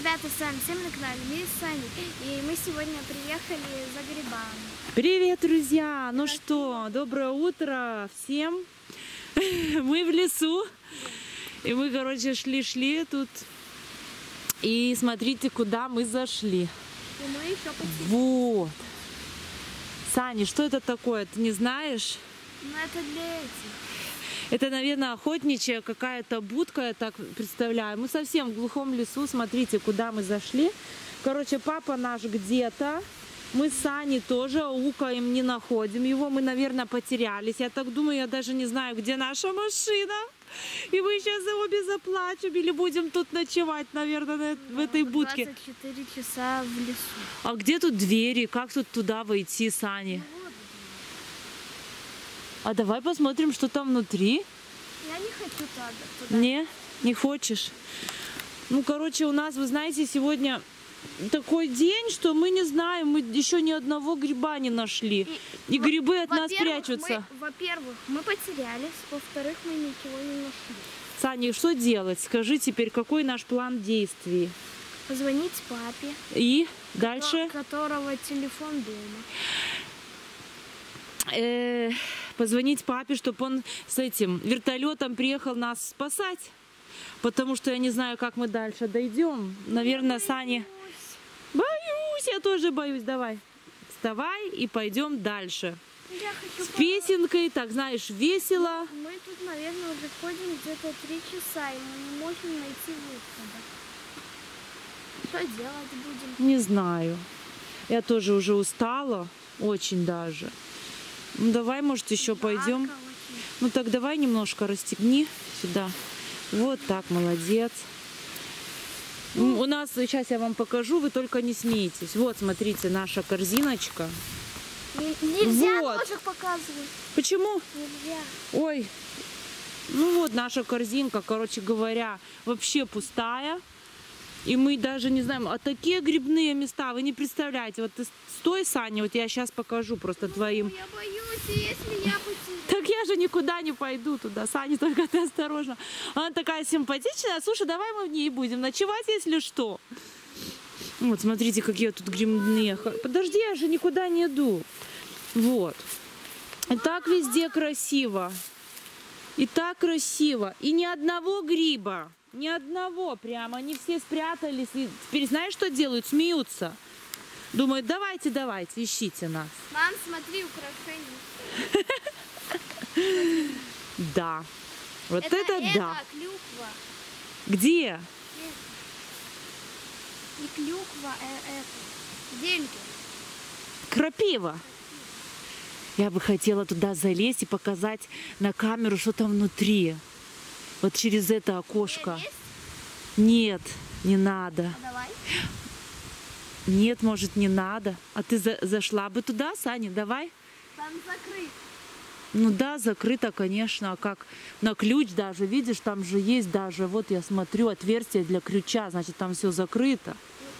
Ребята, с вами всем на канале Мисс Сани, и мы сегодня приехали за грибами. Привет, друзья! Ну что, доброе утро всем! Мы в лесу, и мы, короче, шли тут, и смотрите, куда мы зашли. И мы еще потеряли. Вот! Саня, что это такое, ты не знаешь? Ну, это для этих. Это, наверное, охотничья какая-то будка, я так представляю. Мы совсем в глухом лесу, смотрите, куда мы зашли. Короче, папа наш где-то. Мы с Саней тоже аукаем, не находим его. Мы, наверное, потерялись. Я так думаю, я даже не знаю, где наша машина. И мы сейчас обе заплачем или будем тут ночевать, наверное, в этой будке. 24 часа в лесу. А где тут двери? Как тут туда войти, Саня? А давай посмотрим, что там внутри. Я не хочу туда. Не хочешь? Ну, короче, у нас, вы знаете, сегодня такой день, что мы не знаем, мы еще ни одного гриба не нашли. И грибы от нас прячутся. Во-первых, мы потерялись, во-вторых, мы ничего не нашли. Саня, что делать? Скажи теперь, какой наш план действий? Позвонить папе. И дальше? Которого телефон дома. Позвонить папе, чтобы он с этим вертолетом приехал нас спасать. Потому что я не знаю, как мы дальше дойдем. Наверное, Саня... Боюсь, я тоже боюсь. Давай, вставай и пойдем дальше. С песенкой, так знаешь, весело. Мы тут, наверное, уже ходим где-то 3 часа, и мы не можем найти выхода. Что делать будем? Не знаю. Я тоже уже устала, очень даже. Ну, давай, может, еще пойдем. Ну так давай немножко расстегни сюда. Вот так, молодец. У нас, сейчас я вам покажу, вы только не смейтесь. Вот, смотрите, наша корзиночка. Нельзя вот. ножик показывать. Почему? Нельзя. Ой, ну вот наша корзинка, короче говоря, вообще пустая. И мы даже не знаем, а такие грибные места, вы не представляете. Вот ты стой, Саня, вот я сейчас покажу просто твоим. Я боюсь, если я потеряю. Так я же никуда не пойду туда, Саня, только ты осторожно. Она такая симпатичная. Слушай, давай мы в ней будем ночевать, если что. Вот, смотрите, какие тут грибные. Подожди, я же никуда не иду. Вот. И так везде красиво. И так красиво. И ни одного гриба. Ни одного прямо. Они все спрятались. И теперь знаешь, что делают? Смеются. Думают, давайте, давайте, ищите нас. Мам, смотри, украшения. Да. Вот это да. Клюква. Где? И клюква, это. Деньги. Крапива. Я бы хотела туда залезть и показать на камеру, что там внутри. Вот через это окошко. Нет, не надо. А давай. Нет, может, не надо. А ты зашла бы туда, Саня? Давай. Там закрыто. Ну да, закрыто, конечно. А как на ключ даже, видишь, там же есть даже, вот я смотрю, отверстие для ключа. Значит, там все закрыто.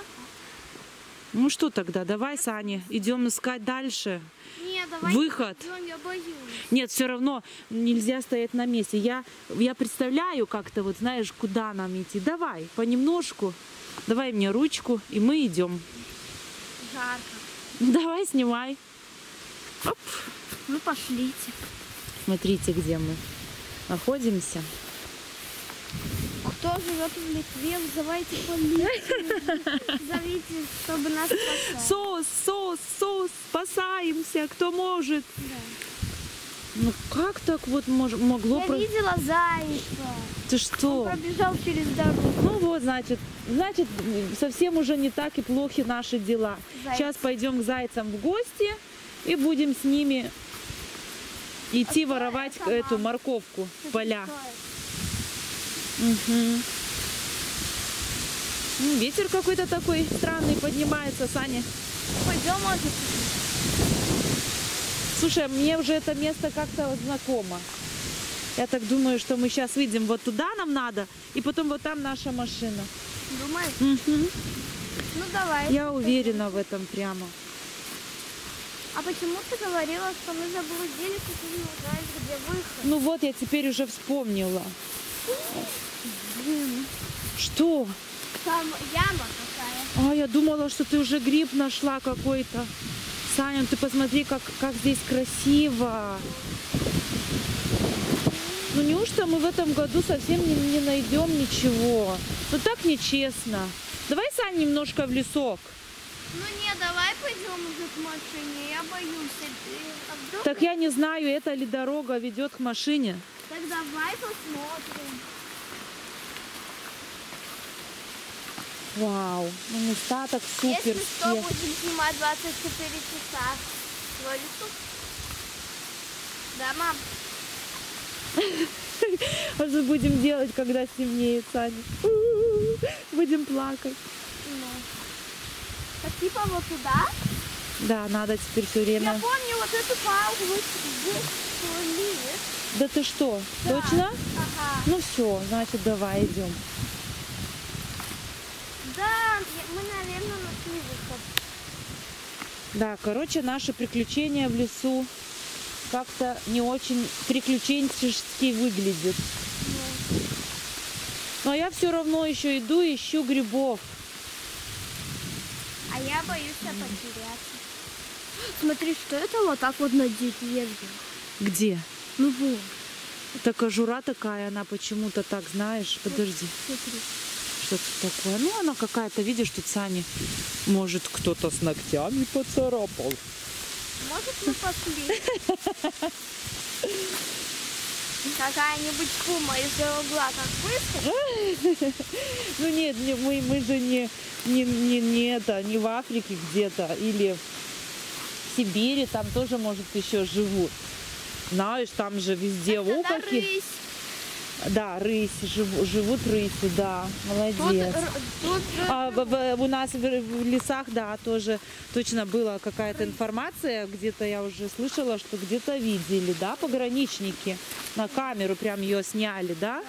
Ну что тогда, давай, Саня, идем искать дальше. Нет, давай. Выход. Идем, я боюсь. Нет, все равно нельзя стоять на месте. Я представляю как-то, вот знаешь, куда нам идти. Давай, понемножку. Давай мне ручку, и мы идем. Жарко. Давай, снимай. Оп. Ну, пошлите. Смотрите, где мы находимся. Кто живет в Литве, вызывайте полицию. Зовите, чтобы нас спасать. СОС, спасаемся, кто может. Да. Ну как так вот могло... Я видела зайца. Ты что? Он пробежал через дорогу. Ну вот, значит, совсем уже не так и плохи наши дела. Зайцы. Сейчас пойдем к зайцам в гости и будем с ними идти воровать эту морковку в поля. Угу. Ну, ветер какой-то такой странный поднимается, Саня. Пойдем, может. Слушай, мне уже это место как-то вот знакомо. Я так думаю, что мы сейчас выйдем вот туда, нам надо, и потом вот там наша машина. Думаешь? Угу. Ну давай. Я уверена в этом прямо. А почему ты говорила, что мы заблудились, и ты не знаешь, где выход? Ну вот, я теперь уже вспомнила. Что? Там яма какая. А, я думала, что ты уже гриб нашла какой-то. Саня, ну ты посмотри, как здесь красиво. Ну неужто мы в этом году совсем не найдем ничего? Ну так нечестно. Давай, Саня, немножко в лесок. Ну не, давай пойдем уже к машине, я боюсь. А вдруг... Так я не знаю, эта ли дорога ведет к машине. Так давай посмотрим. Вау, ну места так суперские. Если что, будем снимать 24 часа. Твой лесу? Да, мам? А что будем делать, когда стемнеет, Саня? Будем плакать. Ну. Так типа вот туда? Да, надо теперь все время. Я помню вот эту палку, вот здесь. Да ты что? Да. Точно? Ага. Ну все, значит, давай идем. Да, мы, наверное, нашли выход. Да, короче, наши приключения в лесу как-то не очень приключенчески выглядят. Ну. Но я все равно еще иду и ищу грибов. А я боюсь потеряться. Смотри, что это вот так вот на деревьях? Где? Ну вот. Это кожура такая, она почему-то так, знаешь, подожди. Смотри. Что тут такое? Ну, она какая-то, видишь, тут сами, может, кто-то с ногтями поцарапал. Может, мы пошли? Какая-нибудь пума из-за угла как выскочит? Ну нет, мы же не в Африке где-то или в Сибири, там тоже, может, еще живут. Знаешь, там же везде какие. Да, рысь, живут рыси, да, молодец. У нас в лесах, да, тоже точно была какая-то информация, где-то я уже слышала, что где-то видели, да, пограничники на камеру прям ее сняли, да?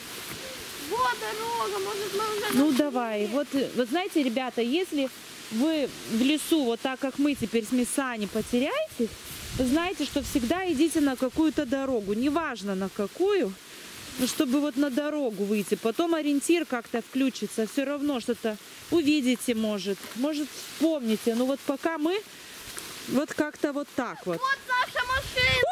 Вот дорога, может, мы уже... Ну давай, вот знаете, ребята, если вы в лесу, вот так как мы теперь с Мисани, потеряетесь, вы знаете, что всегда идите на какую-то дорогу, неважно на какую. Ну, чтобы вот на дорогу выйти, потом ориентир как-то включится, все равно что-то увидите, может вспомните. Ну вот пока мы вот как-то вот так вот. Вот наша машина!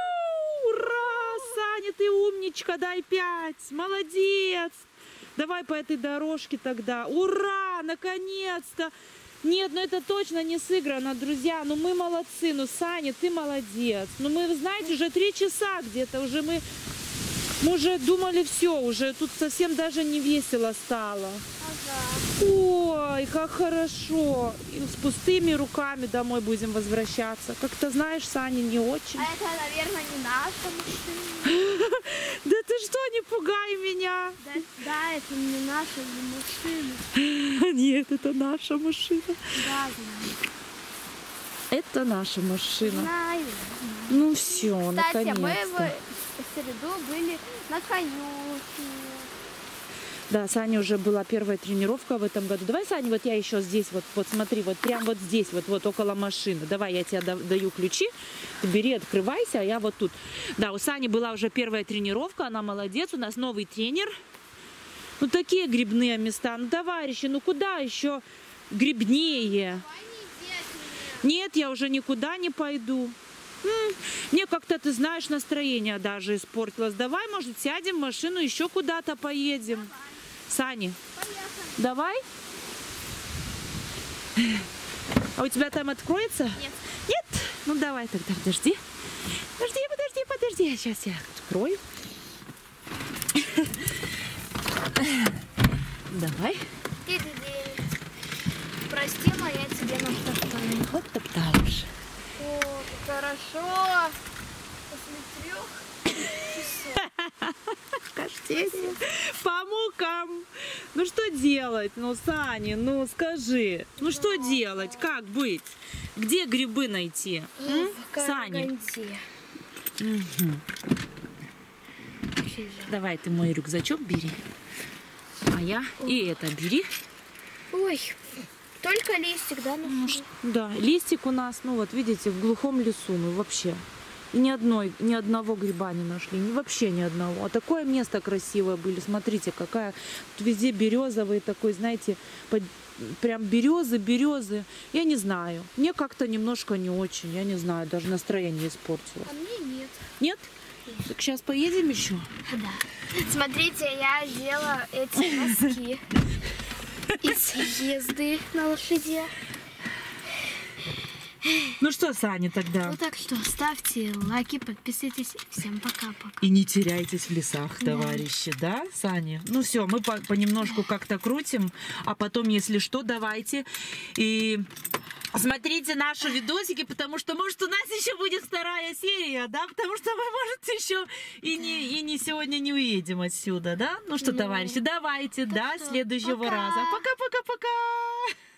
Ура! Саня, ты умничка, дай 5, молодец! Давай по этой дорожке тогда. Ура! Наконец-то! Нет, ну это точно не сыграно, друзья. Ну мы молодцы, ну Саня, ты молодец. Ну мы, знаете, уже 3 часа где-то, уже мы уже думали, все, уже тут совсем даже не весело стало. Ага. Ой, как хорошо. И с пустыми руками домой будем возвращаться. Как-то, знаешь, Саня, не очень. А это, наверное, не наша машина. Да ты что, не пугай меня. Да, это не наша машина. Нет, это наша машина. Да, знаю. Это наша машина. Знаю. Ну все, Кстати, мы наконец-то. в среду были на конюшне. Да, Саня уже была первая тренировка в этом году. Давай, Саня, вот я еще здесь, вот смотри, вот прям вот здесь, вот около машины. Давай, я тебе даю ключи, ты бери, открывайся, а я вот тут. Да, у Сани была уже первая тренировка, она молодец, у нас новый тренер. Ну, такие грибные места, ну, товарищи, ну, куда еще грибнее? Нет, я уже никуда не пойду. Мне как-то, ты знаешь, настроение даже испортилось. Давай, может, сядем в машину, еще куда-то поедем. Давай. Сани, поехали. Давай? А у тебя там откроется? Нет. Нет? Ну, давай тогда, подожди. Подожди. Сейчас я открою. Давай. Прости, но я тебе наштовхаю. Вот топтаешь. О, хорошо. После 3 часов. Каштете. По мукам. Ну что делать? Ну, Саня, ну скажи. Ну что делать? Как быть? Где грибы найти? Саня. Угу. Давай ты мой рюкзачок бери. А я и это бери. Ой, только листик, да? Да, листик у нас, ну вот видите, в глухом лесу, ну вообще. И ни одного гриба не нашли. Вообще ни одного. А такое место красивое были. Смотрите, какая. Тут везде березовые такой, знаете, прям березы. Я не знаю. Мне как-то немножко не очень. Я не знаю, даже настроение испортилось. А мне нет. Нет? Так сейчас поедем еще? Да. Смотрите, я одела эти носки из езды на лошади. Ну что, Саня, тогда? Ну так что, ставьте лайки, подписывайтесь. Всем пока-пока. И не теряйтесь в лесах, товарищи, да, Саня? Ну все, мы понемножку как-то крутим, а потом, если что, давайте и смотрите наши видосики, потому что, может, у нас еще будет вторая серия, да? Потому что мы, может, еще и не сегодня не уедем отсюда, да? Ну что, товарищи, давайте, до следующего раза. Пока-пока-пока!